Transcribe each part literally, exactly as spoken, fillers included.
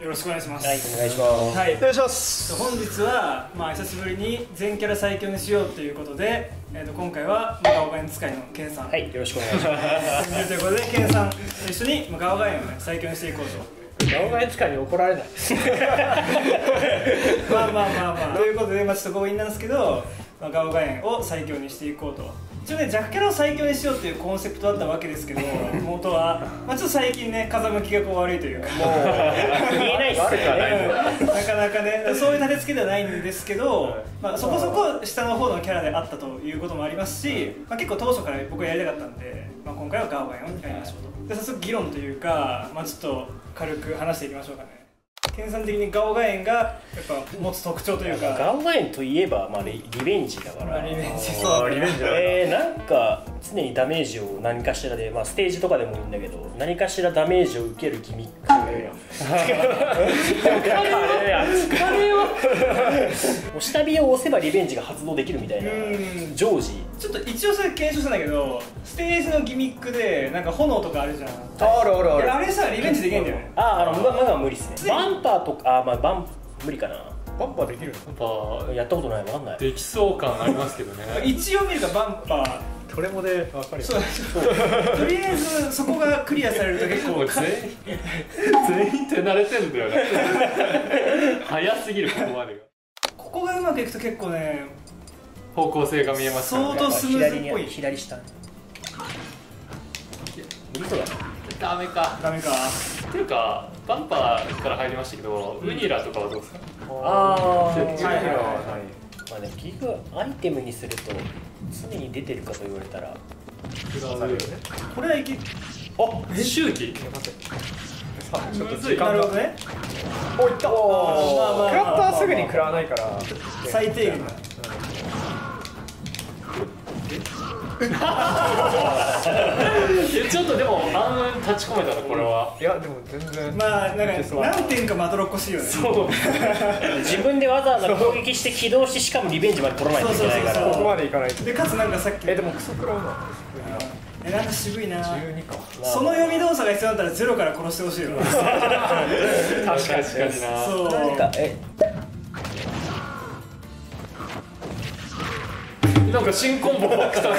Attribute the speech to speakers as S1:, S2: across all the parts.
S1: よろしくお願いします。
S2: はい、お願いします。
S1: はい、
S3: お願いします。
S1: 本日はまあ久しぶりに全キャラ最強にしようということで、えー、と今回はマガオガエン使いのケンさん、
S2: はい、よろしくお願いします。
S1: ということでケンさんと一緒にマガオガエンを、ね、最強にしていこうと。
S2: ガオガエン使いに怒られない。
S1: まあまあまあまあということで、まあ、ちょっと強引なんですけど、まあ、ガオガエンを最強にしていこうと。一応ね、弱キャラを最強にしようっていうコンセプトだったわけですけど、元は、まあ、ちょっと最近ね、風向きがこう悪いというか、もう
S2: 言えないっすね。
S1: なかなかね、そういう立て付けではないんですけど、まあ、そこそこ下の方のキャラであったということもありますし、まあ、結構当初から僕はやりたかったんで、まあ、今回はガオガエンをやりましょうと。で、早速議論というか、まあ、ちょっと軽く話していきましょうかね。ケンさん的にガオガエンがやっぱ持つ特徴というか、
S2: ガオガエンといえば、まあ、リ, リベンジだから、
S1: リベンジ、そう
S3: リベンジだね。
S2: えー、なんか常にダメージを何かしらで、まあ、ステージとかでもいいんだけど、何かしらダメージを受けるギミック。疲れは下火を押せばリベンジが発動できるみたいな常時。
S1: ちょっと一応それ検証したんだけど、ステージのギミックでなんか炎とかあるじゃん。
S3: あるあるある。
S1: あれさ、リベンジできないんだよね。
S2: ああ、あのマガは無理っすね。バンパーとか、あ、まあバン無理かな。
S3: バンパーできるの？
S4: やっぱ
S2: やったことない、わかんない。
S4: できそう感ありますけどね。
S1: 一応見るかバンパー。
S3: これもで分かるよ。
S1: そうとりあえずそこがクリアされると結構
S4: もう全員全員手慣れてんだよね。早すぎる、ここまでが。
S1: ここがうまくいくと結構ね、
S4: 方向性が見えますからね。
S1: 相当スムーズっぽい。
S2: 左下無理そうだな。
S4: ダメか。
S1: ダメか。
S4: っていうかバンパーから入りましたけど、ウニラとかはどうですか？
S2: ああ、
S1: はいはいはい。
S2: まあね、結局アイテムにすると常に出てるかと言われたら、
S1: これはいけ、
S4: あ、周期。むずい。
S1: なるほどね。
S3: お、いった。
S1: まあまあまあ
S3: 食らったらすぐに食らわないから。
S1: 最低限だ。
S4: ちょっとでも暗雲立ち込めたの、これは。
S3: いやでも全然。
S1: まあなんか何点かまどろっこしいよね。
S4: そう
S2: 自分でわざわざ攻撃して起動して、しかもリベンジまで取らないといけないから。
S3: ここまでいかないと。
S1: でかつなんかさっき、
S3: えでもクソ食らうな。
S1: えなんか渋いな。
S3: じゅうにか。
S1: その読み動作が必要だったらゼロから殺してほしいよ。
S4: 確かにな。
S1: そう。
S2: なんかえ
S4: なんか新コンボが来た。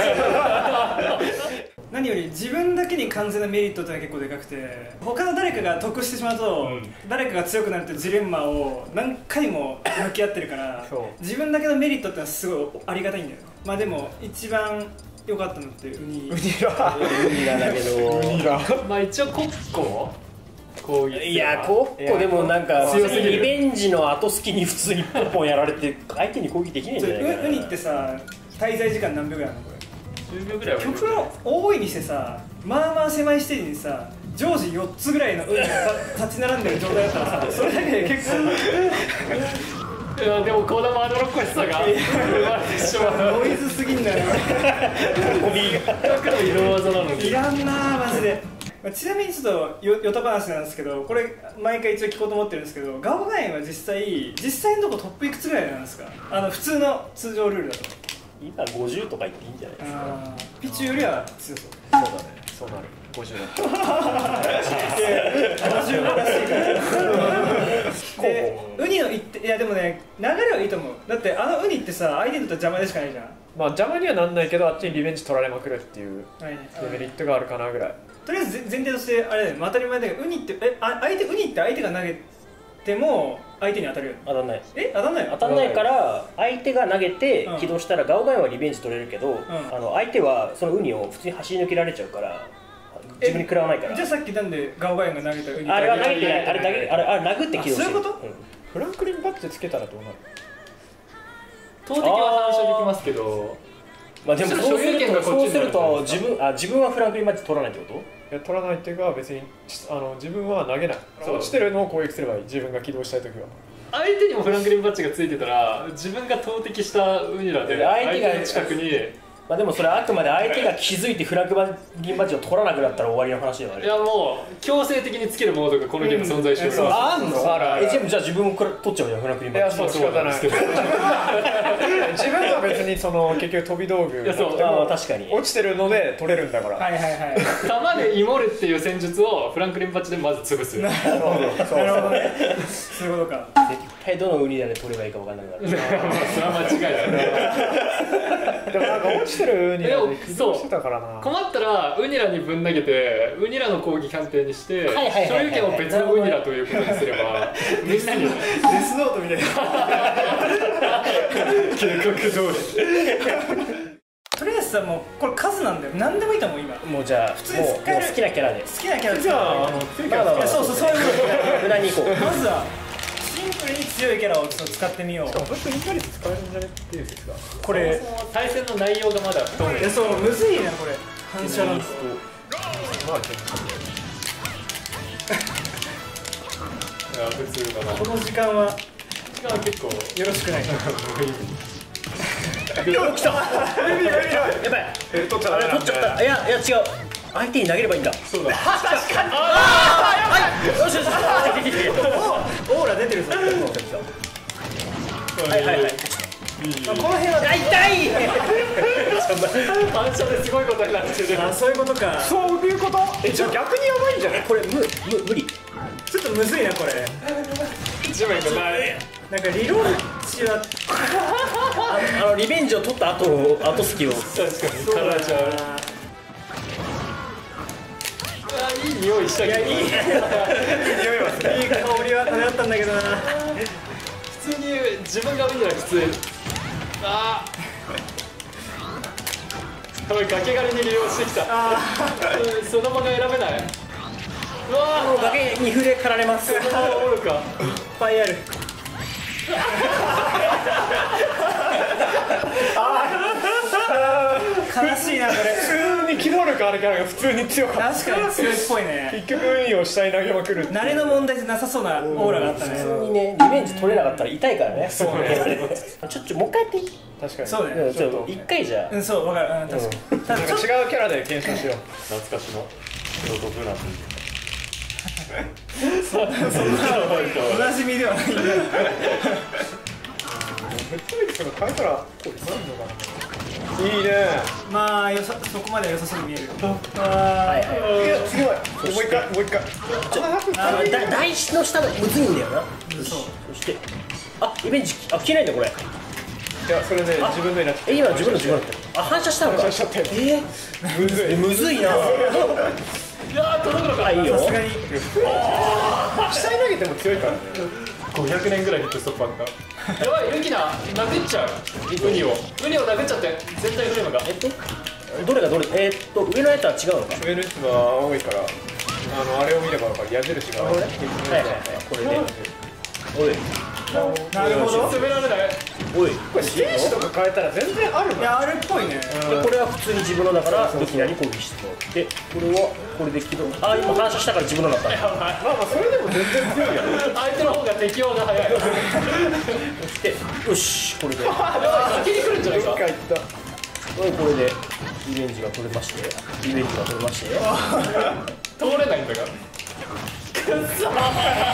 S1: 何より自分だけに完全なメリットってのは結構でかくて、他の誰かが得してしまうと、うん、誰かが強くなるっていうジレンマを何回も向き合ってるから自分だけのメリットってのはすごいありがたいんだよ。まあでも一番良かったのってウニ
S3: ウニラ
S2: ウニラだけど、
S3: ウニラ
S4: まあ一応コッコ攻撃。
S2: いやコッコでもなんか強すぎる。リベンジの後隙に普通にポンポンやられて相手に攻撃できないんじゃないかな。
S1: ウニってさ、滞在時間何秒ぐらいなのこれ？
S4: じゅうびょうぐらいは
S1: 曲の多いにしてさ、まあまあ狭いステージにさ、常時よっつぐらいのウニが立ち並んでる状態だったらさ、それだけで結構
S4: いやでもこのまどろっこしさが生まれてしまう。
S1: ノイズすぎんだよね。
S2: ホビーが
S4: だから色技なのに
S1: いらんなーマジで。ちなみにちょっとよ、よた話なんですけど、これ毎回一応聞こうと思ってるんですけど、ガオガエンは実際実際のとこトップいくつぐらいなんですか？あの普通の通常ルールだと。
S2: 今ごじゅうとか言っていいんじゃないですか。
S1: あピチューよりは強そう。
S3: そうだね。そうなる。ごじゅうだった。
S1: ごじゅうらしいから。でウニのいっていやでもね、流れはいいと思う。だってあのウニってさ、相手にとっては邪魔でしかないじゃん。
S3: まあ邪魔にはなんないけど、あっちにリベンジ取られまくるっていうデメリットがあるかなぐらい。
S1: とりあえず前提としてあれだよ、当たり前だけど、ウニってえあ相手ウニって相手が投げても相手に当たるよ。
S2: 当たんない。
S1: え当たんないの？
S2: 当たんないから相手が投げて起動したらガオガエンはリベンジ取れるけど、
S1: ん
S2: あの相手はそのウニを普通に走り抜けられちゃうから自分に食らわないから。
S1: じゃあさっきなんでガオガエンが投げたウニ
S2: あれは投げてない。あれ投げあれあれ殴って起動してる。
S1: そういうこと？
S3: フランクリンバッジつけたらどうなる？
S4: 投擲は反射できますけど、
S2: まあでもそうするとそうすると自分あ自分はフランクリンバッジ取らないってこと？
S3: いや取らないっていうか、別にあの自分は投げない。そう落ちてるのを攻撃すればいい。自分が起動したいときは。
S4: 相手にもフランクリンバッジがついてたら自分が投擲したウニラで相手の近くに
S2: まあでもそれはあくまで相手が気づいてフラグリンバッジを取らなくなったら終わりの話ではある。
S4: いやもう強制的につけるモードがこのゲーム存在してる、
S3: うん、
S2: あんの？
S3: あるある。
S2: え、じゃあ自分もこれ取っちゃうじゃん、フラグリンバッジ。
S3: いや、そう、仕方ない。自分は別にその結局飛び道具なくても
S2: 確かに
S3: 落ちてるので取れるんだから。
S1: はいはいはい
S4: 弾でイモるっていう戦術をフランクリンバッチでまず潰す。
S1: なるほどねそういうことか。
S2: 絶対どのウニラで取ればいいか分かんなくなる。
S4: それは間違いだね。
S3: でもなんか落ちてるウニラで起動してたからな。
S4: 困ったらウニラにぶん投げてウニラの攻撃判定にして
S2: はいはいはいはい
S4: 所有権を別のウニラということにすればみんなに
S1: デスノートみたいな
S4: 計画通り。
S1: とりあえずさ、もうこれ数なんだよ。何でもいいと思う今。
S2: もうじゃあ、
S1: 通に
S2: もう
S1: 使える
S2: もう好きなキャラで。
S1: 好きなキャラ
S3: じゃあ、あの強いキャラ
S2: まあまあまあ
S1: そうそうそういうこと。
S2: 無難にいこう。
S1: まずはシンプルに強いキャラをちょっと使ってみよう。
S3: 本当にイカリス使えるんじゃねっていう説が。
S1: これ
S4: そもそも対戦の内容がまだ不透明。
S1: いや、そうむずいなこれ。反射なんです。
S3: まあ結構
S4: いや普通だな。
S1: この時間は
S4: 時間は結構
S1: よろしくない。
S2: やばい。
S3: え取っちゃ
S2: あれ取っちゃった。いやいや違う。相手に投げればいいんだ。
S4: そうだ。
S2: よしよし。
S1: オーラ出てるぞ。
S2: はいはいはい。
S1: この辺は
S2: 痛い。
S4: 反射ですごいことになってる。
S1: あ、そういうことか。
S3: そういうこと？え、じゃあ逆にやばいんじゃない？
S2: これ無無無理。
S1: ちょっとむずいなこれ。
S4: 地面がない。
S1: なんかリローチは
S2: あのリベンジを取った後の後スキを。
S4: 確かに体ちゃう。あ、いい匂いしたけど。いやいい。
S1: いい香りは漂ったんだけどな。
S4: 普通に自分が見たら普通。ああ。おい、崖狩りに利用してきた。ああ。その場が選べない。うわ
S2: もう崖に触れかられます。
S4: あ、おるか。
S1: いっぱいある。悲しいなこれ。
S3: 普通に機動力あるキャラが普通に強かった。
S1: 確かに強いっぽいね。
S3: 結局ウニを下に投げまくる。
S1: 慣れの問題じゃなさそうなオーラがあったね。
S2: 普通にね、リベンジ取れなかったら痛いからね。そうね。ちょっともう一回やっていい？
S3: 確かに。
S1: そうだよね。
S2: ちょっと一回じゃ。
S1: うん、そう、わかる。うん、確かに。ただ
S3: なんか違うキャラで検証しよう。
S4: 懐かしのロトブナという。
S1: おなじみではないんだ。
S3: ヘッドエキスが変えたらこうなるのかな。いいね。
S1: まあよさ、そこまで良さそうに見える。
S2: はいはい。
S3: いやすごい。もう一回もう一回。
S2: あのだ台紙の下のむずいんだよな。
S1: そう。
S2: そしてあリベンジあ消えないんだこれ。
S3: いやそれね自分のになっちゃった。
S2: え今自分の自分のあ反射したのか。
S3: 反射しちゃったよ。
S2: え
S3: むずい。
S2: むずいな。
S4: いやー、届くのか。
S2: あいいよ。
S1: さすがに。
S3: 下に投げても強いからね。
S4: ごひゃくねんぐらいヒットストップあった。やばい、ユキナ殴っちゃう。ウニをウニを殴っちゃって全体フレームが。
S2: えっとどれがどれえー、っと上のやつは違うのか。
S3: 上のやつが多いからあのあれを見れば分かる矢印が。
S2: これね。はいはいはいこれで。おい
S1: なるほど。
S4: 攻められない。
S2: おい。
S3: これステージとか変えたら全然あるな。
S1: いや、あるっぽいね。
S2: でこれは普通に自分のだからいきなり攻撃してもらってこれはこれで起動あ今反射したから自分のだったんだ。
S3: まあまあそれでも全然強いやん。
S4: 相手の方が適応が早い。
S2: そしてよしこれで
S4: 先に来るんじゃないか。
S3: 一回いった。
S2: これでリベンジが取れましてリベンジが取れまして
S4: 通れないんだから。くっそー。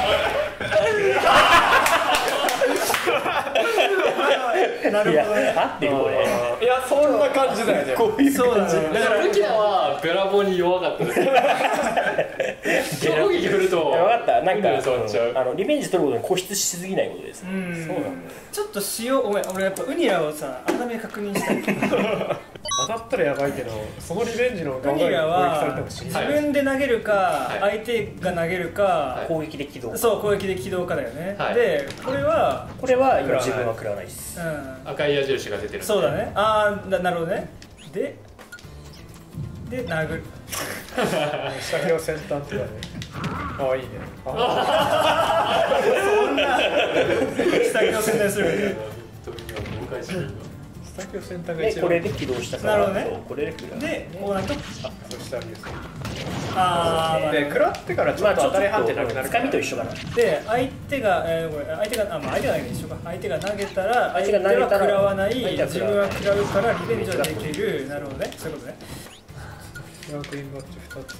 S1: なる
S2: いや
S1: ほどね。
S2: 合ってるこれ。
S3: いやそんな感じだよね。
S2: こういう
S1: そうだね。
S4: だからルキナはべらぼうに弱かったです。攻撃振ると
S2: 分かったなんか
S4: ウニに触っちゃう。
S2: あのリベンジ取ることに固執しすぎないことです。
S1: うん。
S3: そうなんだよ。
S1: ちょっと塩、ごめん、俺やっぱウニラをさ、改めて確認したい。
S3: 当たったらやばいけどそのリベンジの
S1: ウニラ
S3: 側が攻撃され
S1: は
S3: ても死ぬ。
S1: 自分で投げるか、
S4: はい
S1: 相手が投げるか、
S2: 攻撃で起動。
S1: そう攻撃で起動かだよね。
S4: はい
S1: で、これは、
S2: これは今自分は食らわないです。
S1: うん。
S4: 赤い矢印が出てる。
S1: そうだね。ああ、ななるほどね。で、で、殴る。
S3: 下手を先端ってだね。ああいいね。あ
S1: そんな、下着を宣伝するみたいな。
S4: 飛びが崩壊してる。
S3: 下下着を選択が
S2: で
S3: 一番
S2: これで起動したから
S1: なるほどね
S2: そうこれで食らう
S1: でこうなると
S3: そしたらいいですね
S1: あーまあ
S3: で食らってからちょっと当たり判定なくなる
S2: つかみと一緒かな。
S1: で相手が、えー、これ相手があ、まあ、相手が投げて一緒か相手が投げたら
S2: 相手が投げたら
S1: 相手は食らわない
S2: 相手は
S1: 自
S2: 食らう
S1: 分は食らうからリベンジはできるなるほどねそういうことね
S3: ランクインバッジふたつ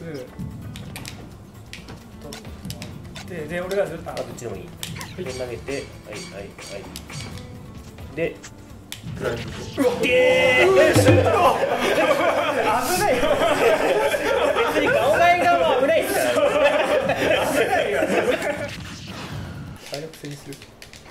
S1: でで俺がずっとあ
S2: あどっちでもいい。で投げてはいはいはいでえー
S1: 危ないよ
S2: 別に顔がいが危ないですからね。
S1: 危ないよ
S3: 体力制にする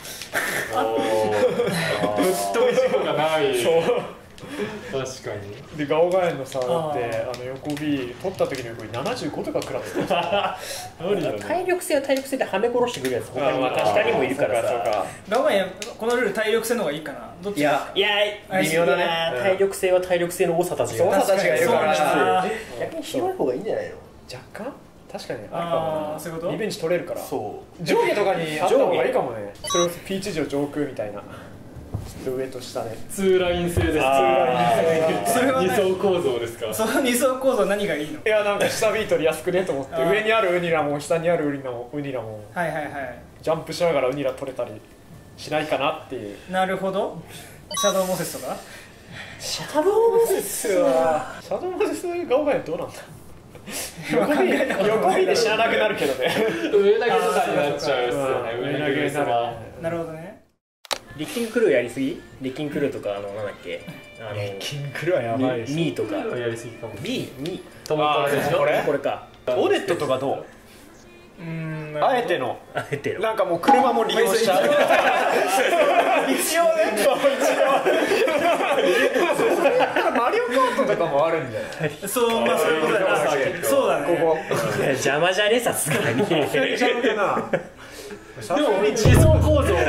S4: ぶっ飛び事故がない確かに
S3: でガオガエンの差って
S1: あー
S3: あの横 B 取った時の横にななじゅうごとか食らってた
S4: 無理だね
S2: 体力性は体力性ではめ殺してくるやつ他にも確かにもいるからさ。
S1: ガオガイこのルール体力戦の方がいいかなどっち
S2: いやいや
S1: 微妙だね
S2: いや体力性は体力性の多さたち
S3: そう
S2: が
S3: 長たちがいるから
S1: そうなんだ
S2: 逆に広い方がいいんじゃないの。
S3: 若干確かにあるか
S1: あ
S3: も
S1: あそういうこと
S3: リベンジ取れるから
S2: そう
S3: 上下とかにあった方がいいかもねそれこそピーチ城上空みたいなちょっと上と下で
S4: ツーライン制です。ツー
S2: あー
S4: ライン制
S1: それはね
S4: 二層構造ですか。
S1: その二層構造何がいいの
S3: いやなんか下 B 取りやすくねと思って
S1: あー
S3: 上にあるウニラも下にあるウニラもウニラも
S1: はいはいはい
S3: ジャンプしながらウニラ取れたりしないかなっていう
S1: なるほどシャドウモセスとか
S2: シャドウモセスは
S3: シャドウモセスガオガエンどうなんだ
S1: 今考えたこと
S3: 横 B で知らなくなるけどね
S4: 上投げとかになっちゃうんですよね。
S3: 上投
S4: 上投げ
S3: げになる
S4: は。
S1: なるほどね
S2: リッキングクルーやりすぎリッキングクルーとかあのなんだっけあの
S3: キングルはやばいです
S2: ミーとか
S4: やりすぎかも。
S2: B に
S4: トモコラでしょ。
S3: これ
S2: これか
S3: オネットとかどう
S1: うーん
S3: あえての
S2: あえてる
S3: なんかもう車も利用しちゃう
S1: 一応ね
S3: そうマリオカートとかもあるんだよ
S1: そうまあそういうことだなそうだね
S3: ここ
S2: 邪魔じゃねさすがに
S3: ちゃうかな
S4: でも二層構造。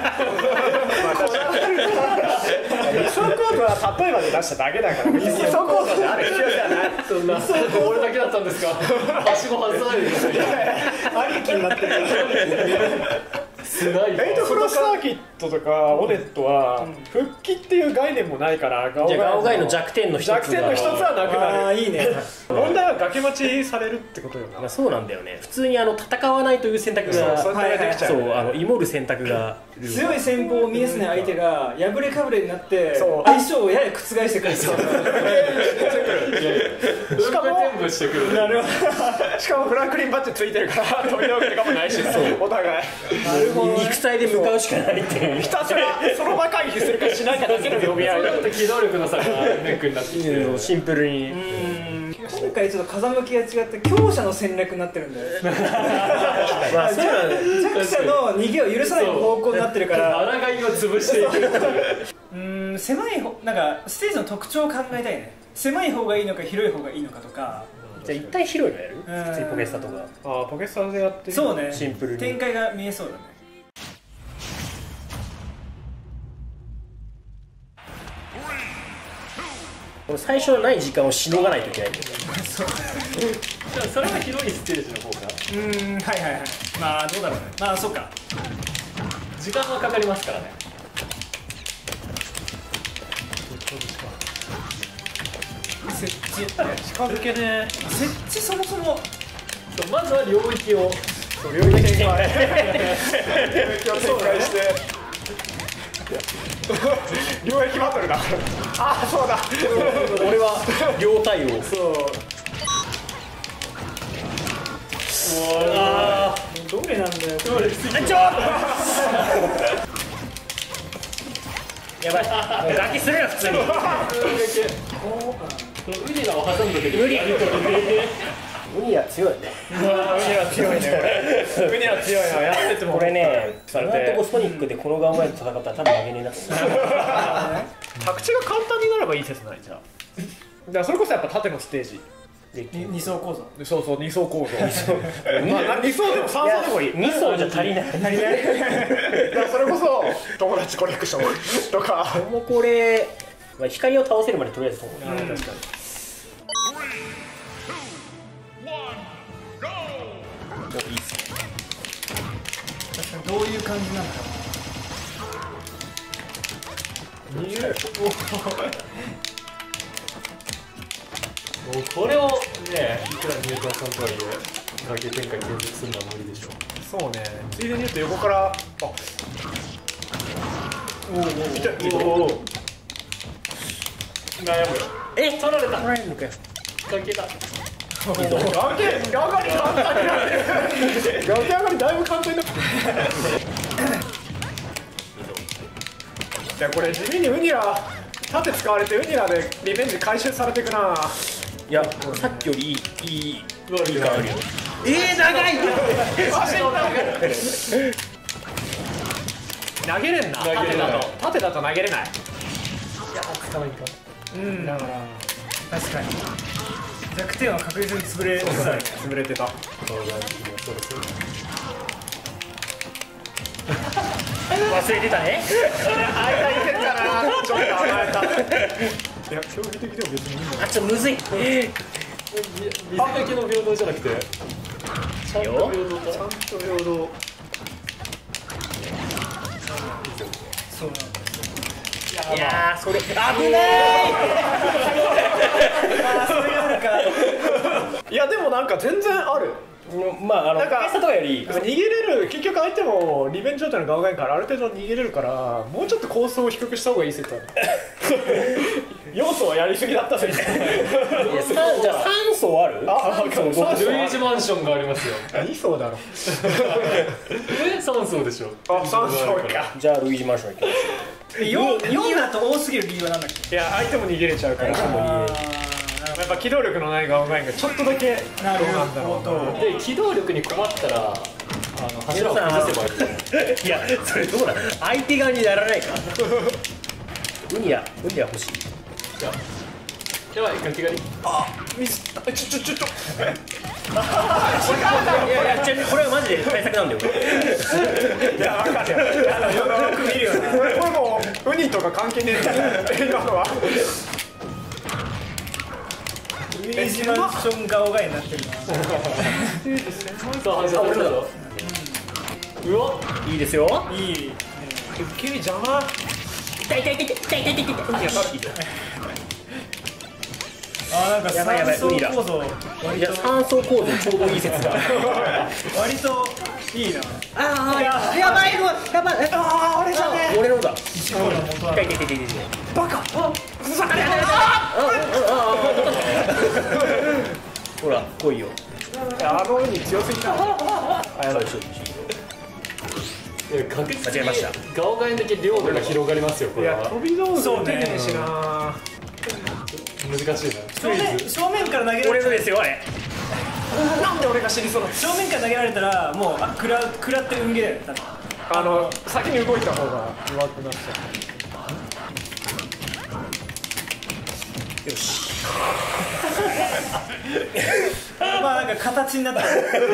S3: 二層コードは例えばで出しただけだから二層コードである必要じゃない
S4: そんな俺だけだったんですか。はしご外さないでください。
S3: 兄貴になってる
S4: すごい。
S3: エイトフロスサーキットとかオネットは復帰っていう概念もないからガオ
S2: じゃあガオガイの
S3: ガイの
S2: 弱点の一つが
S3: 弱点の一つはなく
S1: あ
S3: なる
S1: あいいね
S3: 問題は崖待ちされるってことよな
S2: まあそうなんだよね普通にあの戦わないという選択
S3: そう
S2: が
S3: それができちゃ
S2: そううあのイモる選択が
S1: 強い戦法を見えすない相手が破れかぶれになって
S3: そう
S1: 相性をやや覆してくる
S3: しかも
S4: 全部してくる。
S1: なるほ
S3: しかもフランクリンバッジついてるから飛び道具とかもないしお互い
S1: どなるほどね
S2: 肉体で向かうしかないっていう
S3: ひたすらその場回避するかしないかだけの読み合い
S4: そうなると機動力の差がネックになってきて。
S2: シンプルに
S1: うーん今回ちょっと風向きが違って強者の戦略になってるんだよ
S2: まあそうなんだよ
S1: 弱者の逃げを許さない方向になってるから
S4: 抗いを潰していく。
S1: うーん狭い方なんかステージの特徴を考えたいね狭い方がいいのか広い方がいいのかとか
S2: じゃあ一体広いのやる
S1: ん
S2: 普通にポケスタとか
S3: ああポケスタでやってる
S1: そうね
S2: シンプルに
S1: 展開が見えそうだね
S2: この最初のない時間をしのがないといけないんだよね
S4: じゃあそれは広いステージの方が
S1: うーんはいはいはいまあどうだろうねまあそうか
S4: 時間はかかりますからね。
S1: 設置
S3: 近づけね
S1: 設置そもそも
S4: そうまずは領域を
S3: 領域展開領域を展開して領域バトルだああそうだ
S2: 俺は両対応
S1: そう
S2: あ
S1: どれなんだよ
S2: あちょやばいもうガキするよ普通に
S4: ウニラを挟んだ時に
S2: 無理ウニは強いね
S3: ウニは強いねこれウニは強いなやってても
S2: これね
S3: されて
S2: 今んとこソニックでこのガンマイと戦ったら多分負けねえなと思う
S3: 着地が簡単になればいい説ないじゃあだからそれこそやっぱ縦のステージ
S1: に二層構造
S3: そうそう二層構造まあ二層でも三層でもいい
S2: に層じゃ足りない
S1: 足りない
S3: だからそれこそ友達コレクションとか
S2: もうこれ、まあ、光を倒せるまでとりあえずと思う、
S3: 確かに
S2: いいっすね
S1: 確かにどういう感じなのか
S3: 逃げる。
S4: もうこれをね、いくら入管さんとはいえ崖展開継続するのは無理でしょう。
S3: そうね。ついでに言うと横から、あ、おお、見た、見た。おお。悩むよ。
S2: え、取られた。取られるのかよ。
S4: 崖だ。
S3: 崖、崖上がり簡単になってる。崖上がりだいぶ簡単になってる。いやこれ地味にウニラ盾使われてウニラでリベンジ回収されていくな。
S2: いや、さっきよりいいいいいい感あるよ。
S1: えー、長い
S3: 投げれんな。
S4: 投げれない
S3: 盾だと盾だと投げれない。
S4: いや、つかないか。
S3: うん、だから
S1: 確かに弱点は確実に潰れ
S3: 潰れてた。
S4: そうですよ。
S2: 忘れてたね。
S3: 間いけたな。ちょっと甘えた。いや競技的でも別にいいんだ。
S2: あ、ちょっとむずい。
S4: 見せかけの平等じゃなくてちゃんと平等か。
S3: ちゃんと平等。
S1: そうなんだ。
S2: いやー、それ危ない。
S1: あー、それがあるか。
S3: いやでもなんか全然ある。
S2: まあ、あの、
S3: なんか
S2: 高さとかより。
S3: 逃げれる。結局相手もリベンジ状態のガオガイからある程度逃げれるから、もうちょっと構想を低くした方がいい説ある。要素はやりすぎだった説。
S2: いや、さじゃあさん層ある？
S3: あ、
S2: さん層どこ
S3: そう
S4: ルイージマンションがありますよ。
S3: に層だろ。
S4: え、さん層でしょ。
S3: あ、さん層か。
S2: じゃあルイージマンション行きます。
S1: よんだと多すぎる理由は何だっけ？
S3: いや相手も逃げれちゃうから。
S1: あ
S3: やっぱ機動力のないガオガイがちょっとだけ
S1: なる
S3: どうなんだろう
S1: ほ
S3: な。
S4: で、機動力に困ったらあの柱を崩せばいい。
S2: いや、それどうなの？相手側にならないか。ウニや、ウニや欲しい。
S4: じゃあやばい、ガキ狩り。
S3: ミスった。ちょちょちょちょ。
S2: いやいや、ちょこれはマジで対策なんだよ。
S3: いや分かるよ。よく見るよね。これこれもうウニとか関係ねえんだよ。今のは。
S1: ルイージマンション顔がになってるな。
S4: さあ、反射されたぞ。うわ、
S2: いいですよ。
S1: いい。
S3: 受け身邪魔。
S2: 痛い痛い痛い痛い痛い痛い痛い。
S3: ウニやさっき。
S1: あ、なんか
S2: やばいやばい
S1: 三層構造
S2: いや、三層構造ちょうどいい説だ。
S1: 割といいな。
S2: ああ、ややばいのやばい。
S1: ああ、俺じゃね
S2: 俺のだ。
S1: 一個の元は
S2: 痛い痛い痛い痛い痛い。
S1: バカ。
S2: ほら、来いよ。
S3: あのウニ強すぎた。
S2: あ、やばい、そう
S4: いや、確実に
S2: 間違えました
S4: ガオガイの時領土が広がりますよ、こ
S3: いや
S4: れは。
S3: 飛び道具打てねえしな。
S4: 難しいな。
S1: 正面正面から投げられ
S2: 俺のですよ、あれ。
S3: なんで俺が死にそうなの。
S1: 正面から投げられたらもうあ食ら食らって運ゲーだよ。多分
S3: あの先に動いた方が弱くなっちゃう。
S2: よし。
S1: まあなんか形になった。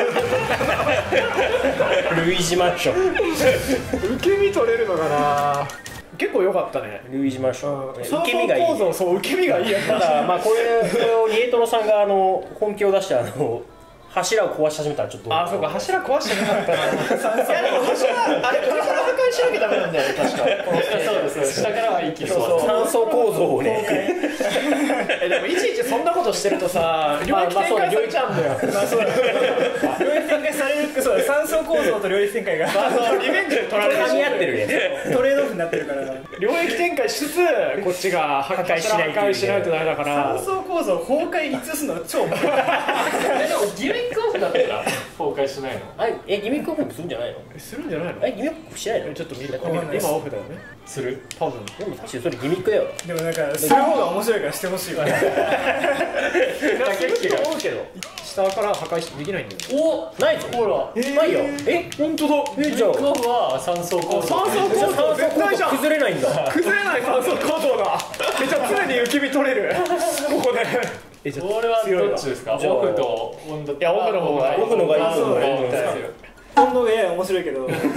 S2: ルイージマンション。
S3: 受け身取れるのかな。結構良かったね。
S2: ルイージマンション。
S3: 受
S2: 受け身がいい。
S3: 構造、そう受け身がいいやつ
S2: ただ、まあ、これ、これをニエトロさんが、あの、本気を出して、あの。柱を壊し始めたら、ちょっと。
S3: あ、そうか、柱壊してなかったな。いや、でも柱、あれ、上から破壊しなきゃダメなんだよね、確か。
S4: そうです、下からは一気に。
S3: そうそう
S2: 三層構造をね。
S3: え、でもいちいちそんなことしてるとさ、領域展開されちゃうんだよ。
S1: まあそうだ。領域展開される。そうだ。三層構造と領域展開が
S3: リベンジで取られる
S2: 噛み合ってるね。
S1: トレードオフになってるから。
S3: 領域展開しつつ、こっちが破壊しない破壊しないとダメだから
S1: 三。層構造崩壊いつすの超。
S4: え、でもギミックオフだったら崩壊しないの？
S2: あれ、え、ギミックオフするんじゃないの。
S3: するんじゃないの？
S2: え、ギミックオフしないの。
S3: ちょっと見る。
S1: わかんないです
S3: 今オフだよね。
S4: する？
S3: 多分。
S2: でも、確かにそれギミックだよ。
S1: でもなんかする方が面白いからしてほしいわ。
S3: だけど思うけど、下から破壊してできないんだよ。
S2: お、ないぞ。ほら、ないよ。え、
S3: 本当だ。
S2: え、じゃあ。
S4: ギミックオフは三層構造。
S3: 三層構造絶対じゃん。
S2: 崩れないんだ。
S3: 崩れない三層構造だ。え、じゃあ常に受け身取れる。ここで。え、じゃあ
S4: これはどっちですか？オ
S2: じゃあ
S4: フとオンだ。い
S3: やオフの方がいい
S2: オフの方がいい
S4: あ、そうだね。
S1: 本能やや面白いけど。
S4: まあ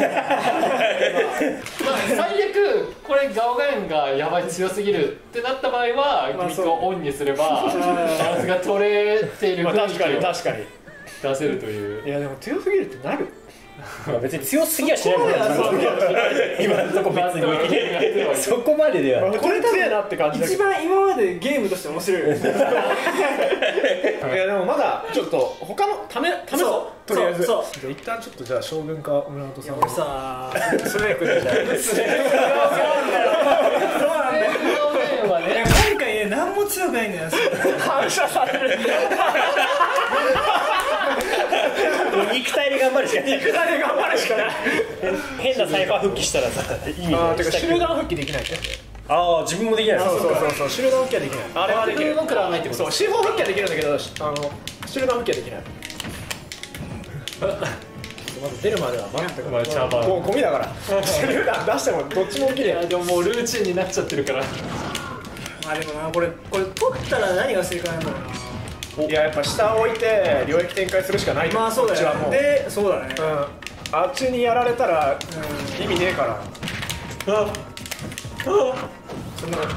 S4: 最悪これガオガエンがやばい強すぎるってなった場合はギミックをオンにすればバランスが取れている
S3: まあ
S4: 雰囲気
S3: 確かに
S4: を
S3: 確かに。
S4: 出せるという。
S3: いやでも強すぎるってなる。
S2: 別に強すぎはしないもんね今のとこ別にそこまででは
S3: これ強いなって感じだけど
S1: 一番今までゲームとして面白いよね
S3: いやでもまだちょっと他のため試そうとりあえず
S1: そう
S3: じゃあ一旦ちょっとじゃあ将軍か村本さん
S1: 俺さ
S3: スネークでじゃあ
S1: そうなんだよ
S2: はね
S1: 今回ね何も強くないんだよ
S3: 反射される
S2: 肉体で頑張るしかない
S3: 肉体で頑張るしかない
S2: 変なサイファー復帰したらさ意味
S3: あ
S2: ない
S3: あてか集団復帰できないって
S2: ああ自分もできない
S3: そうそうそうそう集団復帰はできないあれはできる
S4: 僕も食らわないってこと
S3: そう、司法復帰はできるんだけど、あの集団復帰はできない。まず出るまでは待ってく
S4: まあ茶番
S3: もうゴミだから。集団出してもどっちも起きね
S4: いやでももうルーチンになっちゃってるから
S1: まあでもなこれこれ取ったら何が正解なんだろうな
S3: え。いややっぱ下を置いて領域展開するしかない。
S1: まあそうだよ
S3: こっちはもう。
S1: でそうだね
S3: うん。あっちにやられたら意味ねえから。
S1: そんなこと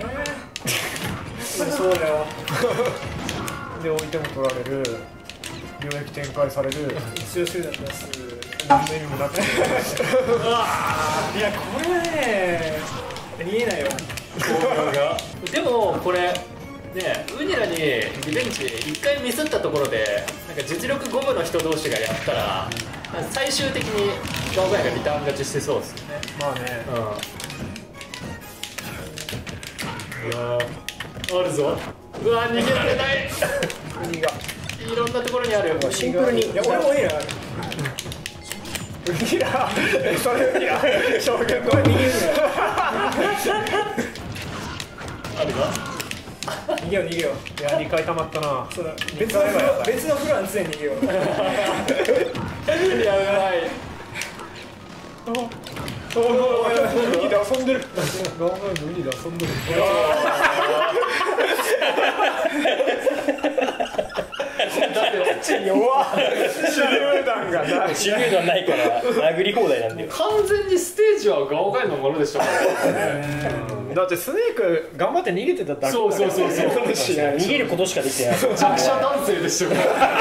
S1: そうだねそうだよ
S3: で置いても取られる。領域展開される。
S1: 一応集団出す
S3: 何の意味もなくて。
S1: うわいやこれはね見えないよ
S4: でもこれねウニラにリベンジいっかいミスったところでなんか実力五分の人同士がやったら最終的にガオガイがリターン勝ちしてそうですよね
S3: まあね。
S4: うんうわあるぞうわ逃げられない
S3: 国が。
S4: いろんなところにある
S2: シンプルに
S1: いや俺もいいな
S3: ウニラ。えそれウニラ。将軍の
S1: 逃げる
S4: あるわ
S1: 逃げよう逃げよう
S3: いやにかい溜まったな。
S1: そうだ別のフロア別のフロアに常に逃げよう
S4: やばい
S3: おおウニで遊んでる。ガオガイのウニで遊んでる。
S4: だって
S3: 弱っ。手榴弾がない。
S2: 手榴弾ないから殴り放題なんだよ
S4: 完全にステージはガオガイのものでしょ
S3: だってスネーク頑張って逃げてただけだ
S4: そうそうそうそう
S2: 逃げることしかできてない
S4: 弱者男性でしょ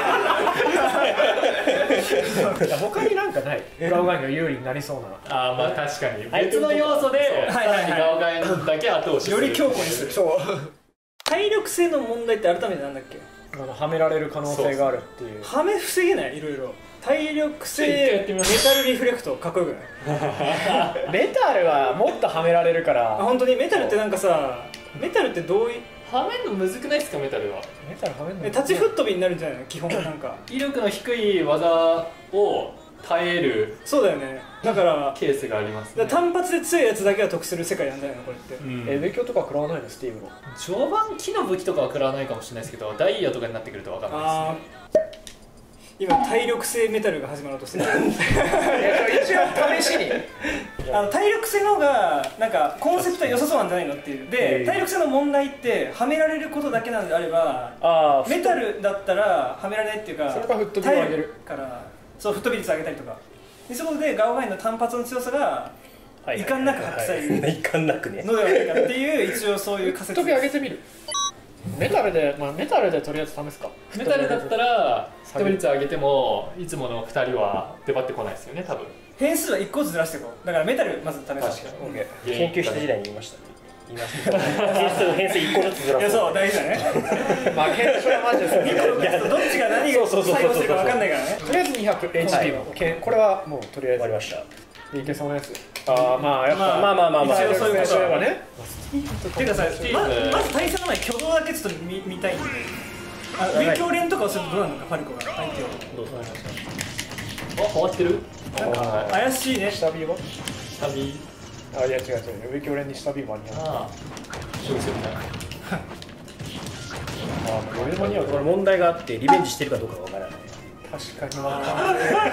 S3: 他になんかないガオガイが有利になりそうな。
S4: ああまあ確かに別の要素でさらにガオガイだけ後押しする
S1: より強固にする
S3: そう
S1: 体力性の問題って改めてなんだっけ
S3: あのはめられる可能性があるっていう。
S1: はめ防げないいろいろ体力性
S4: ちょっとやってみ
S1: メ
S4: ます
S1: タルリフレクトかっこよくない
S3: メタルはもっとはめられるか
S1: あ
S3: ら。
S1: 本当にメタルってなんかさメタルってどういう
S4: はめんのむずくないですかメタルは
S3: メタルはめんの
S1: え立ち吹っ飛びになるんじゃないの基本なんか
S4: 威力の低い技を耐える
S1: そうだよねだから
S4: ケースがありますね
S1: だから単発で強いやつだけが得する世界なんじゃないのこれって、
S4: うん
S3: え、勉強とか食らわないのスティーブの。
S4: 序盤木の武器とかは食らわないかもしれないですけどダイヤとかになってくると分かんない
S1: ああ今体力性メタルが始まろうとしてる
S3: 一応試しに。
S1: あの体力性の方がなんかコンセプト良さそうなんじゃないのっていうで体力性の問題ってはめられることだけなのであれば
S2: ああ
S1: メタルだったらはめられないっていうか
S3: それか吹っ飛びを上げる
S1: 体力からそう吹っ飛び率上げたりとかでそこでガオガイの単発の強さが遺憾なく発揮される
S2: 遺憾なくね
S1: のではないかっていう一応そういう仮説
S3: 飛び上げてみる。メタルで、まあメタルでとりあえず試すか。
S4: メタルだったら飛び率上げてもいつものふたりは出張ってこないですよね多分
S1: 変数はいっこずつずらしていこうだからメタルまず試す
S4: 確か
S1: うん
S4: に
S2: 研究した時代に言いました言いました変数変数いっこずつずらす
S1: いやそう大事だね
S3: まあ検証はマジで
S1: にこの数とどっちが何が
S2: そうそうそうそう
S1: 作用するか分かんないからね
S3: とりあえずにひゃくエイチピー の、けんこれはもうとりあえず
S2: 終わりました
S3: いけそうなやつ。ああまあやっぱ、
S1: まあ
S2: まあまあまあまあ
S1: 一応そういうこと
S3: そういえばね。
S1: ていうかさ
S4: ティー
S1: ま
S4: ズ
S1: まず対戦の前に挙動だけちょっと見見たいんであ
S2: はい
S1: 勉強連とかをするとどうなるのかファルコが相手を
S2: どうぞ
S4: あ変わってる
S1: なんか
S4: はい
S1: 怪しいね
S3: 下 B は
S4: 旅
S3: あいや違う違う上京連に下 B 間に合う。
S4: ああ勝負するな
S3: ああ余裕間に合う
S2: これ問題があってリベンジしてるかどうかわからない
S3: 確かにわかんない。
S4: それ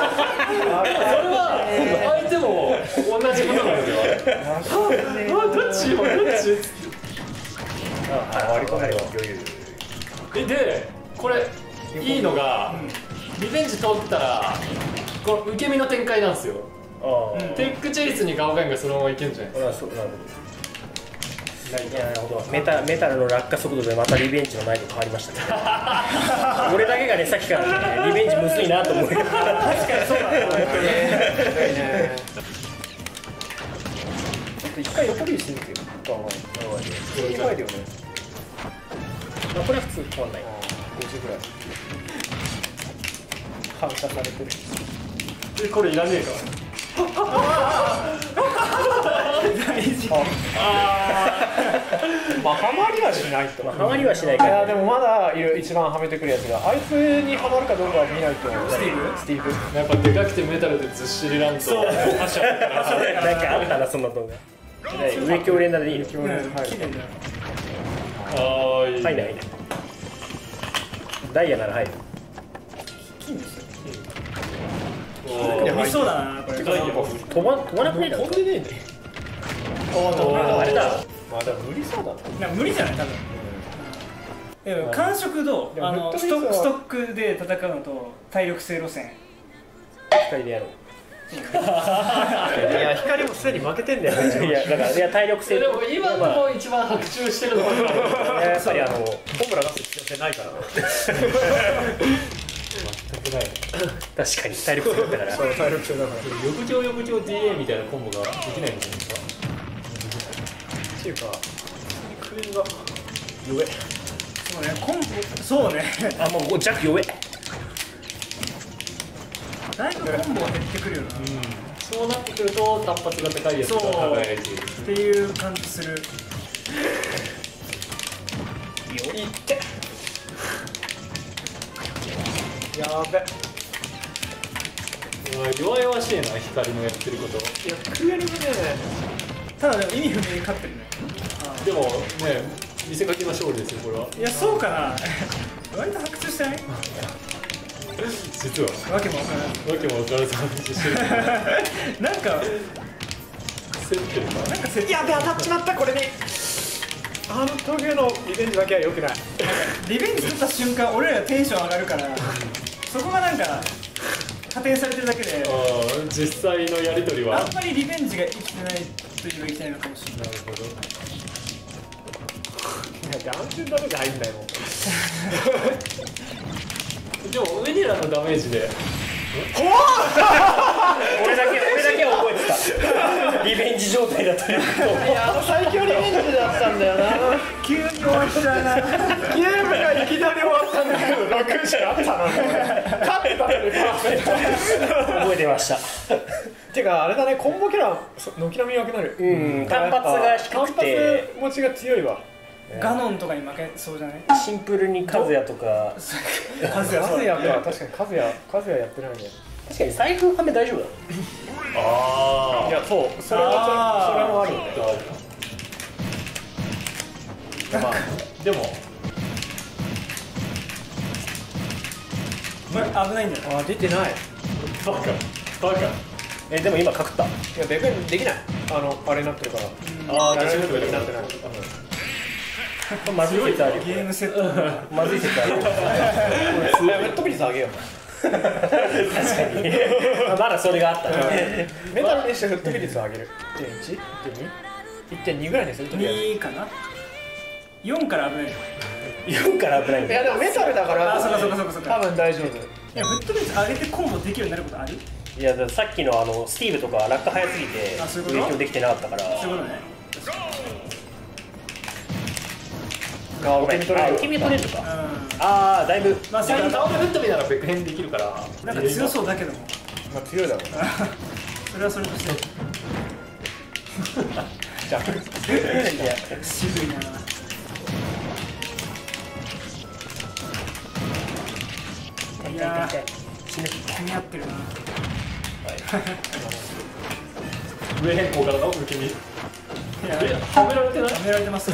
S4: は相手も同じことなんですよあどっちよどっち
S2: あ割り込める余裕
S4: えでこれいいのがリベンジ通ったらこの受け身の展開なんですよ
S2: ああ
S4: テックチェイスにガオガイがそのままいけるんじゃないですか
S2: あそうなるほど
S4: ない
S2: いやほどメタメタルの落下速度でまたリベンジの難易度変わりましたね俺だけがねさっきからねリベンジむずいなと思う確かにそうだね
S3: ちょっと一回横切りしてみてよガンガンいい前だよね
S2: まあこれは普通変わんない
S3: ごじぐらい反射されてる
S4: えこれいらねえか
S1: 大事
S3: まあハマりはしないと
S2: まあハマりはしないから
S3: いやでもまだいる一番はめてくるやつがあいつにはまるかどうかは見ないとスティーブスティーブ
S4: やっぱでかくてメタルでずっしりランと
S1: そう
S4: 発射だから
S2: なんかあったなそんな動画上強連打でいいの
S3: 強烈
S1: うん綺麗だよ
S4: あーいい
S2: 入んない入んないダイヤなら入る
S1: 金ですよ
S4: お
S3: いや
S1: 見そうだなこれ
S2: 飛ば飛ばなくねえだろ
S3: 飛んでねえね
S2: ああれだ
S3: まあでも無理そうだな
S1: なんか無理じゃない多分でも感触どう
S3: でも
S1: あの
S3: フットビーズは
S1: ストストックで戦うのと体力性路線
S2: ふたりでやろう
S3: いや光もすでに負けてんだよ
S2: いやだからいや体力性
S4: でも今のも一番白昼してるのは
S2: やっぱりあの
S3: ホムラ出す必要性ないから
S4: 全くない
S2: 確かに体力性だから
S3: そう体力性だから
S4: 翌朝翌朝 ディーエー みたいなコンボができないんじゃないですか
S3: っていうかクイーンが弱え
S1: そうねコンボそうね
S2: あもう弱弱え
S1: だいぶコンボが減ってくるよな
S4: そうなってくると単発が高いやつが輝いている
S1: っていう感じする
S3: いってやべ
S4: うわ弱々しいな光のやってること
S3: いやクエルがね
S1: ただでも意味不明に勝ってるね
S4: でもね見せかけの勝利ですよこれはい
S1: やそうかな割と発掘してない
S4: 実は
S1: わけもわからん
S4: わけも分からず話してる
S1: なんか
S4: 競ってるか
S1: なんかせ
S3: やべ当たっちまったこれにあの峠のリベンジだけは良くない
S1: リベンジ取った瞬間俺らテンション上がるからそこがなんか加点されてるだけで
S4: あー実際のやり取りは
S1: あんまりリベンジが生きてないというか生きてないのかもしれない
S4: なるほど
S3: いやダンジョンダメージ入んないもん
S4: でもウニラのダメージで
S2: 俺だけ俺だけは覚えてたリベンジ状態だということ
S3: いやあの最強リベンジだったんだよな
S1: 急に終わっちゃうな
S3: ゲームがいきなり終わったんだけどろくじあったな勝ってたのにパーフェクト
S2: 覚えてました
S3: てかあれだねコンボキャラ軒並み弱くなる
S2: うん単発が低くて
S3: 単発持ちが強いわ
S1: ガノンとかに負けそうじゃない
S2: シンプルにカズヤとか
S1: カズヤ
S3: カズヤか確かにカズヤカズヤやってないね
S2: 確かに財布はめ大丈夫だ
S4: あ
S3: いやそうそれは
S1: あー
S3: それもあるよね
S4: まあでも
S1: これ危ないんだよ
S3: あ出てない
S4: バカバカ
S2: えでも今かくった
S3: いやでできないあのあれになってるから
S4: ああ
S3: やられる
S4: 確かに
S3: とになってない
S2: まずい説あるよ
S1: ゲームセット
S2: まずい説あるよ
S3: レッドビリス上げよう
S2: 確かにまだそれがあったね
S3: メタルにしてフットビリスを上げる いってんいち?いってんに?いってんに ぐらいにするときは
S1: にかなよんから危ないよ
S2: よんから危ないんだ
S3: いやでもメタルだから
S1: あそっかそっかそっかそっか
S3: 多分大丈夫
S1: いやフットベース上げてコンボできるようになることある
S2: いやだからさっきのあのスティーブとか落下早すぎて
S1: あそういうこと
S2: 影響できてなかったから
S1: そういうことね
S3: あ受け身取れる
S2: あ受け身取れるのか
S1: う
S2: ああだいぶ
S1: まあ
S4: ちなみにタオルフットビならベク変できるから
S1: んなんか強そうだけども
S3: まあ強いだろう
S1: それはそれとして
S3: じゃあ
S2: いや
S1: 渋いな
S2: 痛い
S1: いや
S2: 痛い痛い死ぬ
S1: 気に合ってるな
S4: 上変更からの受け身
S1: いや
S4: えはめられてない
S1: はめられてます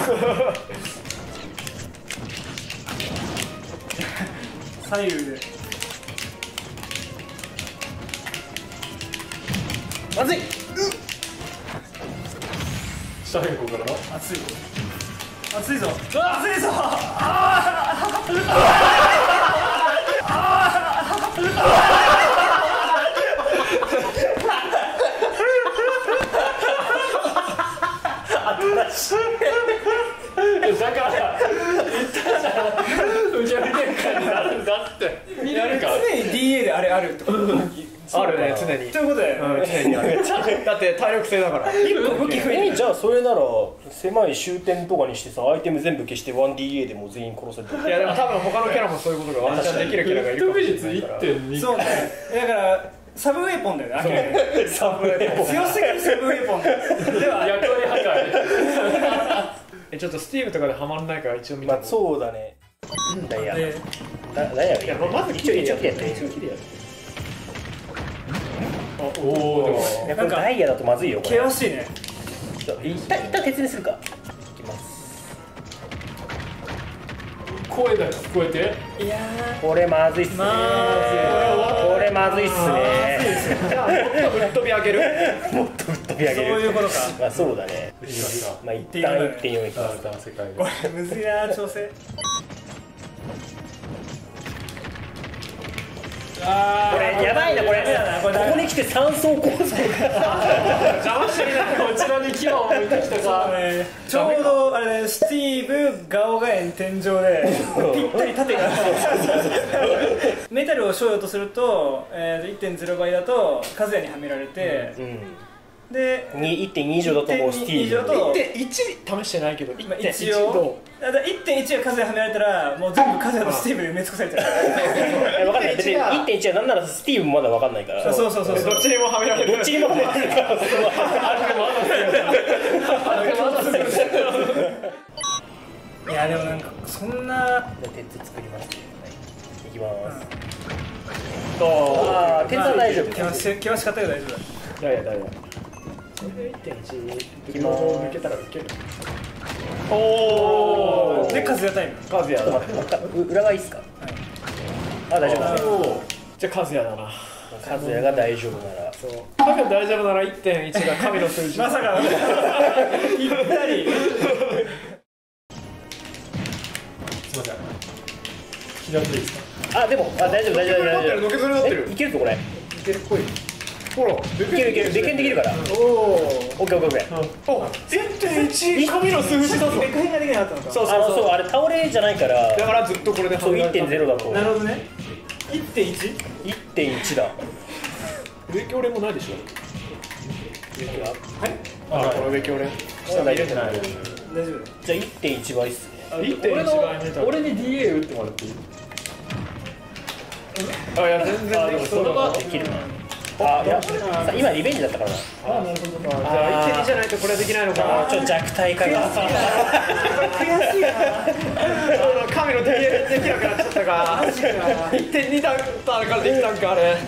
S1: 左右で
S2: まずい
S4: 下変更からの
S1: 熱いぞ熱いぞ熱いぞ
S2: 新しい
S1: あれあるってこと
S3: あるね、常に。
S1: ということで、
S3: うん、常にある。だって体力性だから。
S1: 一個武器増えてる。
S2: えじゃあそれなら狭い終点とかにしてさアイテム全部消して ワンディーエー でもう全員殺せる。
S3: いやでも多分他のキャラもそういうことがワンチャンできるキャラがいるかもしれないから。
S4: 武術 いってんに
S1: そうね。だからサブウェポンだよね。
S2: サブウェポン
S1: 強すぎるサブウェポン。では
S4: 役割破壊。
S3: えちょっとスティーブとかでハマらないから一応見て。
S2: まあそうだね。ダイヤ。
S1: で
S2: ダダイヤ。
S3: いやまず
S2: 一応一応切れやって。一応切れやって。
S4: おおでも
S2: いやこれダイヤだとまずいよこれ。
S1: 険しいね。
S2: ちょ一旦一旦鉄にするか。いきます。
S4: 声が聞こえて
S1: いや
S2: これまずいっすね。
S1: ま
S2: これまずいっすね。
S3: じゃあもっとぶっ飛び上げる。
S2: もっとぶっ飛び上げる。
S1: そういうことか。
S2: まあそうだね。
S4: いきますか
S2: まあ一旦いってんよんいきますか。
S4: 世界
S1: これむずいな調整。あ
S2: これやばいなこれ。
S1: これ
S2: ここに来て三層構造が
S3: 邪魔してるな。
S4: こちらに牙を向いてきたか。
S1: ちょうどあれスティーブガオガエン天井でぴったり縦がメタルを消用とすると、えー、いってんゼロ 倍だとカズヤにはめられて、
S2: うん
S1: で
S2: いってんに 以上だともうスティーブ。
S1: と
S3: いってんいち 試してないけど、
S1: まあ一応だから いってんいち がカズヤはめられたらもう全部カズヤとスティーブで埋め尽くされちゃう。
S2: え分かんない。別に いってんいち はなんならスティーブもまだ分かんないから。
S1: そうそうそうそう。
S3: どっちにもはめられる。
S2: どっちにもはめられるから。
S1: いやでもなんかそんな
S2: 鉄作ります。いきます。
S3: あ
S2: ああ鉄は大丈夫。
S1: 険し険しかったけど大丈夫だ。
S3: あ、いやいやだいや。それで いってんいち
S2: きます
S3: 抜けたらいける。おお。
S1: でカズヤタイム。
S3: カズヤだ。
S2: 裏側いいっすか。あ大丈夫だね。
S3: じゃあカズヤだな。
S2: カズヤが大丈夫なら。
S3: そう。多分大丈夫なら いってんいち が神の数字。
S1: まさかぴったり。
S4: すいません。左でいいですか。
S2: あでもあ大丈夫大丈夫大丈夫。
S3: のけぞりになってる。
S2: いけるぞこれ。
S3: いけるっぽい。ほら、い
S2: いけるいける別件できるから。
S3: おお。
S2: オッケーオッケーオッケー。
S3: あ、いってんいち 神の数字だぞ。
S1: 別変ができなかったのか。
S3: そう
S2: あのそうあれ倒れじゃないから。
S3: だからずっとこれで
S2: そう いってんゼロ だと。
S1: なるほどね。いってんいち？
S2: いってんいち だ。
S3: 上鏡連もないでしょ。
S1: はい。
S3: あ、この上鏡連。下
S2: 大丈夫
S1: 大
S3: ない。
S1: 丈夫。
S2: じゃあ いってんいち 倍っすね。
S3: いってんいち倍メタル。
S4: 俺に ディーエー 打ってもらっていい？
S3: あ、いや全然できそうだな。
S2: できるな。あいやさ今リベンジだったからな。
S3: あ、なるほど。じゃあ いってんに じゃないとこれできないのかな。
S2: ちょっと弱体化が。
S1: 悔しいな。
S3: 神の ディーエー できなくなっちゃったか。いってんに だったからできたんかあれ。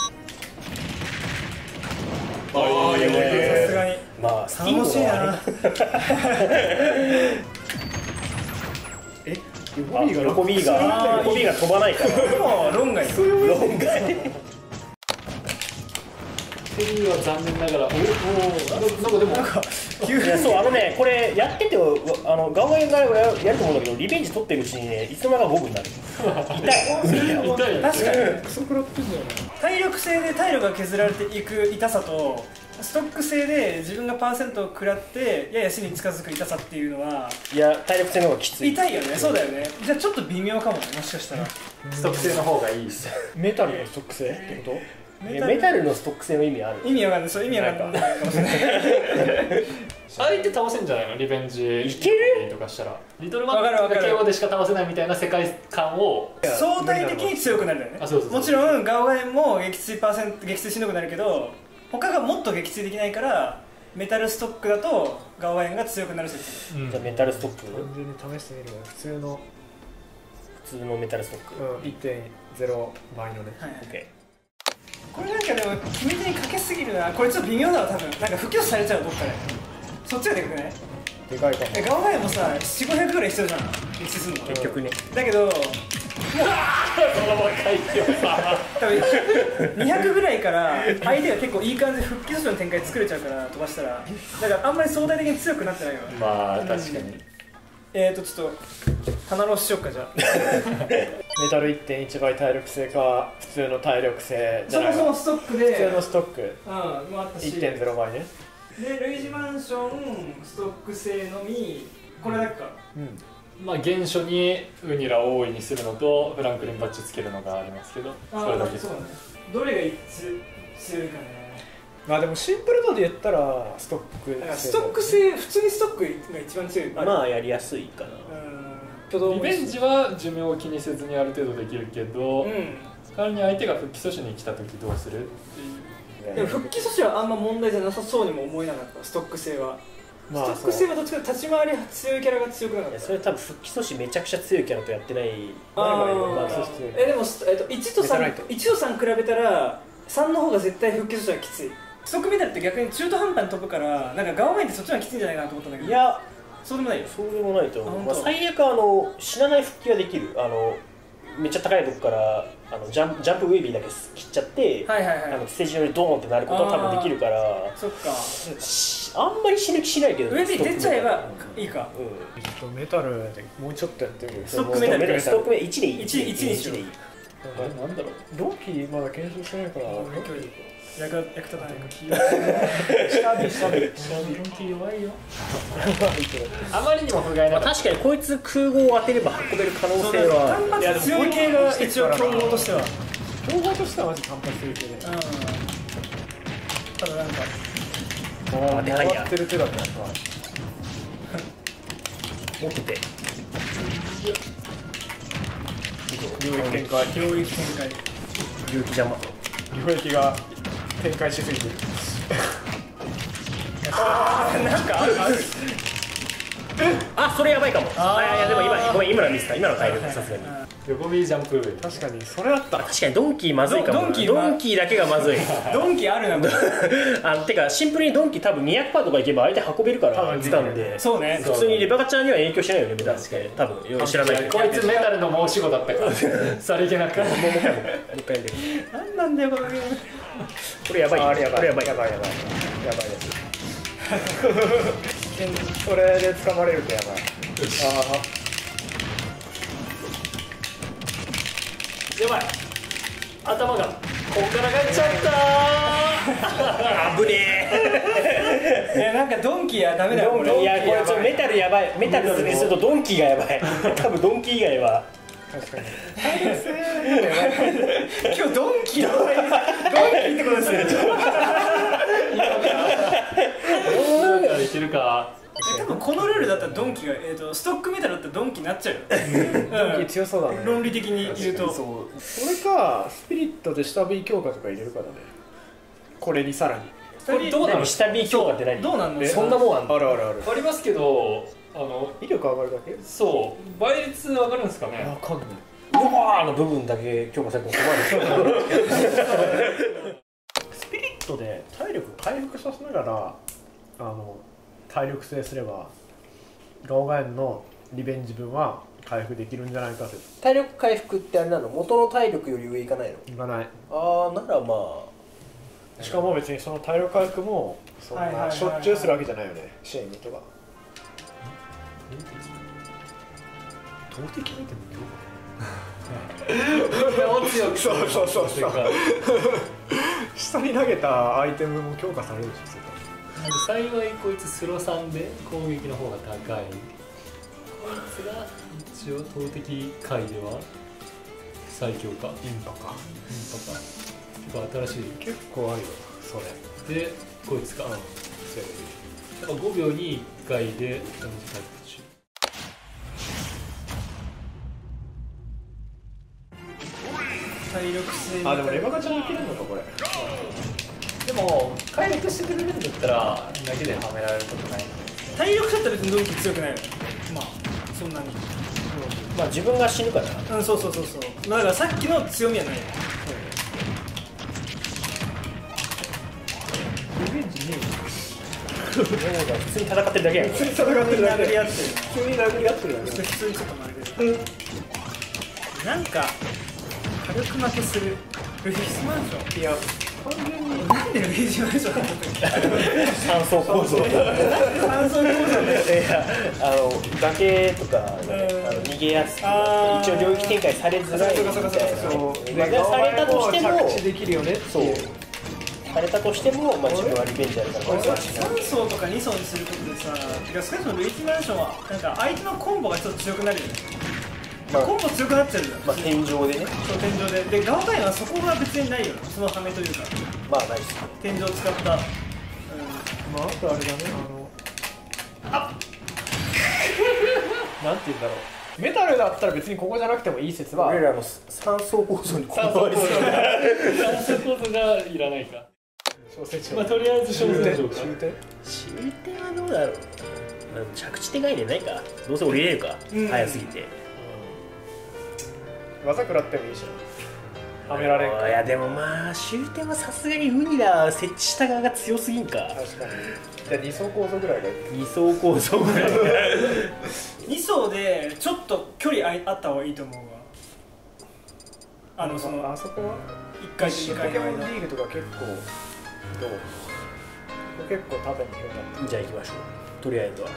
S1: ああ、いやさすがに。
S2: まあスティーブ
S1: 楽しいな。
S3: え、
S2: 横 B が横 B が横 B が飛ばないから。
S1: でも論外。
S2: 論外。
S4: テリーは残念ながら、おお、なんかでも、なんか
S2: いやそうあのねこれやっててあのガオガエンがやると思うんだけどリベンジ取ってるうちにねいつの間にかごぶになる。痛い。
S4: 痛い。
S1: 確かに。
S3: クソ食らってんだよね。
S1: 体力性で体力が削られていく痛さとストック性で自分がパーセントを食らってやや死に近づく痛さっていうのはい
S2: や体力性の方がきつい。
S1: 痛いよね。そうだよね。じゃあちょっと微妙かもね、もしかしたら。
S4: ストック性の方がいいです。
S3: メタルのストック性ってこ
S2: メタルのストック性の意味ある。
S1: 意味わかんない。そう意味わかんないかもしれない。
S4: 相手倒せんじゃないの？リベンジ
S2: いける
S4: とかしたらリトルマンが ケーオー でしか倒せないみたいな世界観を
S1: 相対的に強くなるんだよね。
S4: あそうそうそう
S1: もちろんガオガエンも撃墜パーセント撃墜しんどくなるけど他がもっと撃墜できないからメタルストックだとガオガエンが強くなる説。
S2: じゃあメタルストック。
S3: と？完全に試してみるわ。普通の
S2: 普通のメタルストック。
S3: うん いってんゼロ 倍のね。
S1: はいはい。
S2: オッケ
S1: これなんかでも決め手にかけすぎるな。これちょっと微妙だわ多分。なんか布教されちゃうどっかで。そっちがでかくない？
S3: でかいかも。
S1: えガオガエンもさよん、ごひゃくぐらい必要じゃん。撃墜するの。
S2: ー。結局ね。
S1: だけど
S4: その若い強さ
S1: 多分にひゃくぐらいから相手が結構いい感じで復帰阻止の展開作れちゃうから飛ばしたらだからあんまり相対的に強くなってないわ。
S4: まあ確かに
S1: えーとちょっと棚のしよっかじゃあ
S3: メタル いってんいち 倍体力性か普通の体力性じゃないわ。
S1: そもそもストックで
S3: 普通のストック
S1: うんもあったし
S3: いってんゼロ 倍ね。
S1: でルイージマンションストック性のみこれだけか。
S3: うん。
S4: まあ原初にウニラを大いにするのとフランクリンバッジつけるのがありますけどそれだけ
S1: そうだね。 どれが一強いかね。
S3: まあでもシンプル度で言ったらストック性、
S1: ストック性、普通にストックが一番強い。
S2: まあやりやすいかな。
S1: うん、
S4: リベンジは寿命を気にせずにある程度できるけど、うん、代わりに相手が復帰阻止に来た時どうするっていう。
S1: でも復帰阻止はあんま問題じゃなさそうにも思えなかった、ストック性は。まあ、ストック性はどっちかというと立ち回り強いキャラが強くなかった。
S2: それ多分復帰阻止めちゃくちゃ強いキャラとやってない。
S1: あえでも、えっと、いちとさん、いちとさん比べたらさんの方が絶対復帰阻止はきつい。ストックメタルって逆に中途半端に飛ぶから、なんかガオマインってそっちの方がきついんじゃないかなと思ったんだけど、いやそうでもないよ。
S2: そうでもないと思う。まあ、最悪あの死なない復帰はできる。あのめっちゃ高いとこからあのジャンプジャンプウェービーだけ切っちゃって、はいはいはい、あのステージ上にドーンってなることは多分できるから。そっか。あんまり死ぬ気しないけど、
S1: ウェービー出ちゃえばいいか。
S3: うん、ちょっとメタルでもうちょっとやってみる。
S2: ストックメタル、ストックメタルいちでいい。いちにしよう。
S3: なんだろう。ドンキーまだ検証してないから。
S1: 役役立たない。
S3: 下火下火。
S1: ドンキー弱いよ。
S4: あまりにも不甲斐な。
S2: 確かにこいつ空砲を当てれば運べる可能性は。
S1: 単発強い系が一応強豪としては。
S3: 強豪としてはマジ単発強い系で。
S1: ただなんか。
S2: ああ、でかいや。
S3: 回ってる手だったのか。
S2: 持ってて。
S3: 領域展開。
S1: 領域展開。
S2: 領域邪魔。
S3: 領域が展開しすぎてる。
S1: ああ、なんかあるある。
S2: あ、それやばいかも。あ、いやいやでも今ごめん今のミスった。今の体力さすがに。
S4: 横ビージャンプ。
S3: 確かにそれだったら
S2: 確かにドンキーまずいかも。ドンキードンキーだけがまずい。
S1: ドンキーあるな。
S2: あのてかシンプルにドンキー多分にひゃくパーセントとかいけば相手運べるから使うんで。そうね。普通にレバカチャーには影響しないよねメタルって。多分知らないけど。
S4: こいつメタルの申し子だったから。さりげなく。もう
S2: もう一回もう一回やる。
S1: なんなんだよこのゲーム。
S2: これやばい。
S3: あれやばい。
S2: これやばい
S3: やばいやばい。やばいです。それで掴まれるとやばい。ああ。
S4: やばい、頭がこっからがっちゃったー。
S2: 危ね
S1: え。いやなんかドンキーはダメだよ。
S2: いやこれちょっとメタルやばい。メタルにするとドンキーがやばい。多分ドンキー以外は
S3: 確かに。
S1: 今日ドンキーのドンキーってことですよ。
S4: どうやらいけるか。
S1: 多分このルールだったらドンキが、えー、とストックメタルだったらドンキになっちゃうよ。
S3: ドンキ強そうだね。
S1: 論理的に言うと
S3: それかスピリットで下 B 強化とか入れるからね。これにさらに
S2: これどうなの？下 B 強化って何？
S1: どうなんの？
S2: そんなもんあんの？
S3: あるあるある
S4: ありますけど、あの
S3: 威力上がるだけ？
S4: そう倍率上がるんですかね。
S3: わかんない。
S2: うわーの部分だけ強化されても困る。
S3: スピリットで体力回復させながらあの体力制すればガオガエンのリベンジ分は回復できるんじゃないかと。
S2: 体力回復ってあれなの？元の体力より上いかないの？
S3: いかない。
S2: ああならま
S3: あしかも別にその体力回復もそんなしょっちゅうするわけじゃないよね。支援にとか投擲見ても
S4: 強く
S3: そうそうそうそう下に投げたアイテムも強化されるでしょ。
S4: 幸いこいつスロさんで攻撃の方が高い。こいつが一応投擲界では最強か。
S3: インパか。
S4: インパか。結構新しい。
S3: 結構あるよそれ。
S4: でこいつか。うん。そうやごびょうにいっかいでダメージ回復中。
S1: 体力性。
S3: あでもレバガチャできるのかこれ。
S4: でも回復してくれるんだったらだけではめられることない。
S1: 体力だったら別にドンキ強くないよね。まあそんなに。
S2: まあ自分が死ぬからな。
S1: うんそうそうそうそう。まあだからさっきの強みはない。
S3: リベンジね
S2: 普通に戦ってるだけやん。
S3: 普通に戦ってるだけ。
S1: 殴り合ってる。
S3: 普通に殴り合ってるだけ。
S1: 普通にちょっと丸でる。なんか軽く負けする。ルイージマンション。いや。なんでルイージマンションだった
S2: 三層構造。
S1: 三層構造で。
S2: いやあの崖とか、ね、あの逃げやすく一応領域展開されづらいみたいな。されたとしても
S3: 着地できるよね。
S2: そう。されたとしても、まあ自分はリベンジやるから。これ
S1: さん層とかに層にすることでさ、てか少なくともルイージマンションはなんか相手のコンボがちょっと強くなるよね。 まあ、コンボ強くなっちゃうじゃん、
S2: まあ、天井でね。
S1: そう天井ででガオガイはそこが別にないよね、その羽目というか
S2: まあないっすね、
S1: 天井を使った、うん、まあ
S3: あとあれだね、あのあなんて言うんだろう、メタルだったら別にここじゃなくてもいい説は、
S2: 俺らの三層構造にこだわりすぎる。
S4: 三層構造がいらないか。
S3: 小成長、
S4: まあとりあえず小成長か。
S3: 終点
S2: 終点はどうだろう。まあ、着地点概念ないか。どうせ降りれるか、うん、早すぎて。
S3: 技食らってもいいしな、はめられんか。
S2: いやでもまあ終点はさすがにウニラ設置した側が強すぎんか。
S3: 確かに。じゃあに層構造ぐらいがいい。
S2: に層構造ぐらい
S1: に層でちょっと距離あった方がいいと思うわ。あのその
S3: あそこはい
S1: っかいとにかいの間。
S3: ポケモンリーグとか結構どう結構縦に広がってる。
S2: じゃあ行きましょう、とりあえずは。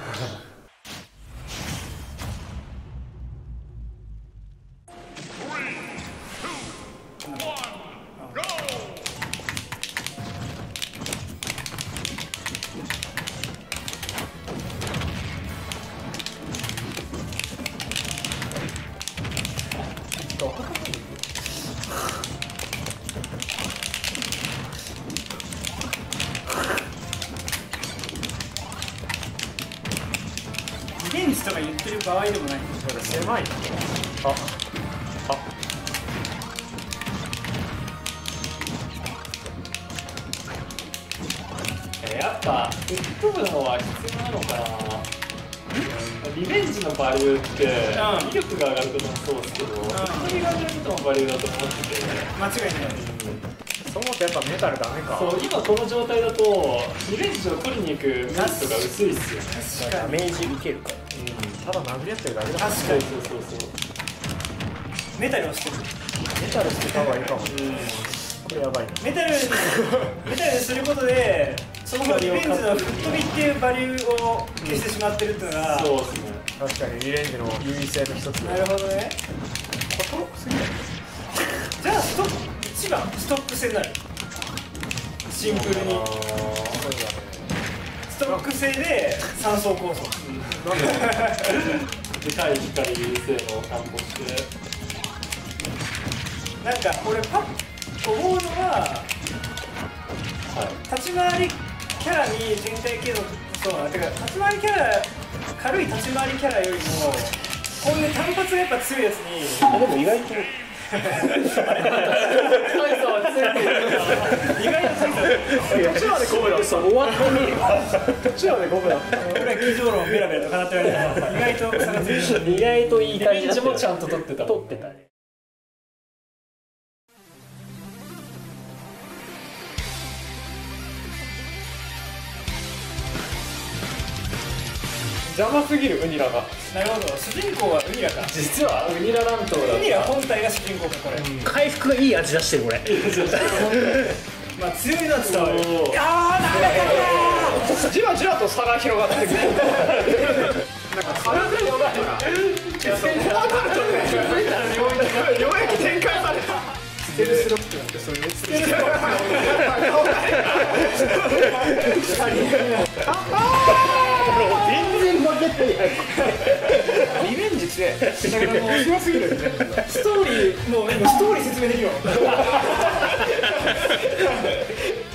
S1: リベンジとか言ってる場合でもない。
S3: 狭いな。ああ
S4: やっぱ吹っ飛ぶのは必要なのかな。リベンジのバリューって威力が上がることもそうですけど、吹っ飛びが上がることもバリューだと思ってて、
S1: 間違いない。
S3: そう思うとやっぱメタルダメか。
S4: そう今この状態だとリベンジを取りに行くメリットが薄いっすよね。
S2: ダメージ受けるから、
S3: ただ殴り合ってるだけだ。
S1: 確かに。
S4: そうそうそう
S1: メタルをしてる。
S3: メタルしてた方がいいかも。これやばいな。
S1: メタルにメタルにすることでそのリベンジの吹っ飛びっていうバリューを消してしまってるっていうのが、
S4: そうですね。
S3: 確かにリベンジの優位性の一つ。
S1: なるほどね。
S3: これすぎない。
S1: じゃあストップいちばんストック性になる。シンプルにストック性で三層構造。
S3: なんで
S4: でかい光優勢の担保して、
S1: なんか俺パッと思うのは、はい、立ち回りキャラに全体系のそうなんてか立ち回りキャラ軽い立ち回りキャラよりもこういう単発がやっぱ強いやつに。
S2: あでも意外と
S4: 大差はついてるから
S1: 意外と強い。
S3: 途中までゴムだった。
S2: 終わってみれば
S3: 途中までゴムだった。
S1: 俺は議場論ベラベラと語って言われたら意外と差が強い。
S2: 意外といい感じだった。
S4: リベンジもちゃんと取ってた。
S2: 取ってたね。
S3: 邪魔すぎるウニラが。
S1: なるほど、主人公はウニラか。
S4: 実はウニラ乱闘だ。
S1: ウニラ本体が主人公かこれ。
S2: 回復がいい味出してるこれ。
S1: まあ強いのは伝わる。
S3: ああダメだ。じわじわと差が広がってくる。なんか体が弱いな。ようやく展開された。ステルスロックなんてそれね。ステルスロック。
S2: 全然負けてない。
S3: リベンジってだからもう強すぎる。
S1: ストーリーもう今ストーリー説明できるわ。